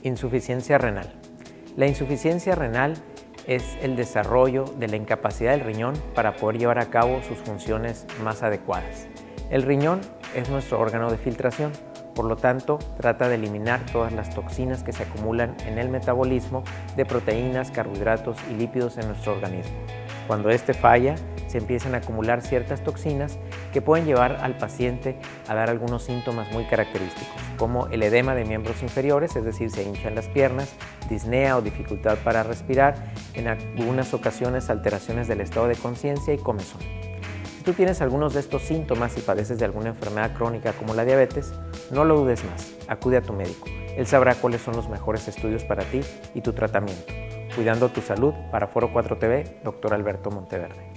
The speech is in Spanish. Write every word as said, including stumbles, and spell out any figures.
Insuficiencia renal. La insuficiencia renal es el desarrollo de la incapacidad del riñón para poder llevar a cabo sus funciones más adecuadas. El riñón es nuestro órgano de filtración, por lo tanto, trata de eliminar todas las toxinas que se acumulan en el metabolismo de proteínas, carbohidratos y lípidos en nuestro organismo. Cuando este falla, se empiezan a acumular ciertas toxinas que pueden llevar al paciente a dar algunos síntomas muy característicos, como el edema de miembros inferiores, es decir, se hinchan las piernas, disnea o dificultad para respirar, en algunas ocasiones alteraciones del estado de conciencia y comezón. Si tú tienes algunos de estos síntomas y padeces de alguna enfermedad crónica como la diabetes, no lo dudes más, acude a tu médico. Él sabrá cuáles son los mejores estudios para ti y tu tratamiento. Cuidando tu salud, para Foro cuatro T V, doctor Alberto Monteverde.